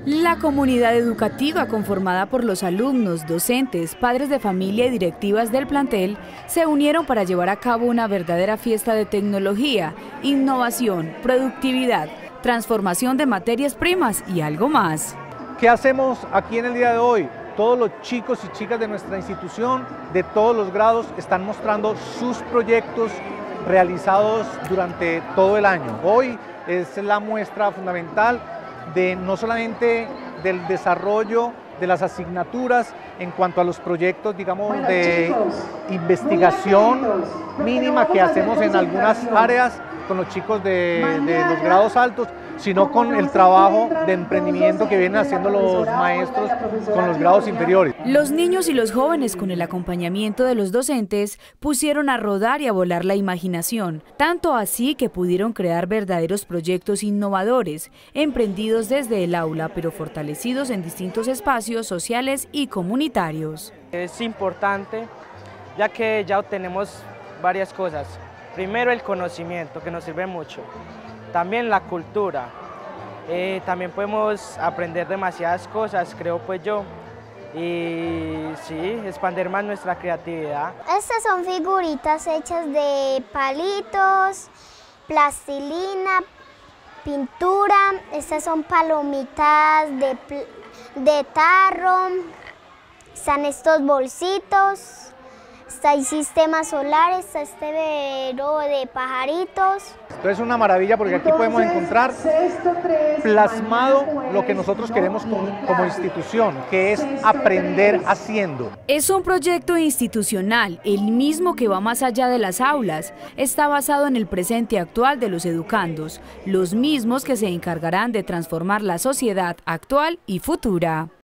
La comunidad educativa, conformada por los alumnos, docentes, padres de familia y directivas del plantel, se unieron para llevar a cabo una verdadera fiesta de tecnología, innovación, productividad, transformación de materias primas y algo más. ¿Qué hacemos aquí en el día de hoy? Todos los chicos y chicas de nuestra institución, de todos los grados, están mostrando sus proyectos realizados durante todo el año. Hoy es la muestra fundamental de no solamente del desarrollo de las asignaturas en cuanto a los proyectos, digamos, de investigación mínima que hacemos en algunas áreas con los chicos de los grados altos, sino con el trabajo de emprendimiento que vienen haciendo los maestros con los grados inferiores. Los niños y los jóvenes, con el acompañamiento de los docentes, pusieron a rodar y a volar la imaginación, tanto así que pudieron crear verdaderos proyectos innovadores, emprendidos desde el aula, pero fortalecidos en distintos espacios sociales y comunitarios. Es importante, ya que ya obtenemos varias cosas. Primero, el conocimiento, que nos sirve mucho. También la cultura. También podemos aprender demasiadas cosas, creo pues yo. Y sí, expandir más nuestra creatividad. Estas son figuritas hechas de palitos, plastilina, pintura. Estas son palomitas de tarro. Están estos bolsitos. Está el sistema solar, está este bebedero de pajaritos. Esto es una maravilla porque aquí podemos encontrar plasmado lo que nosotros queremos como institución, que es aprender haciendo. Es un proyecto institucional, el mismo que va más allá de las aulas. Está basado en el presente actual de los educandos, los mismos que se encargarán de transformar la sociedad actual y futura.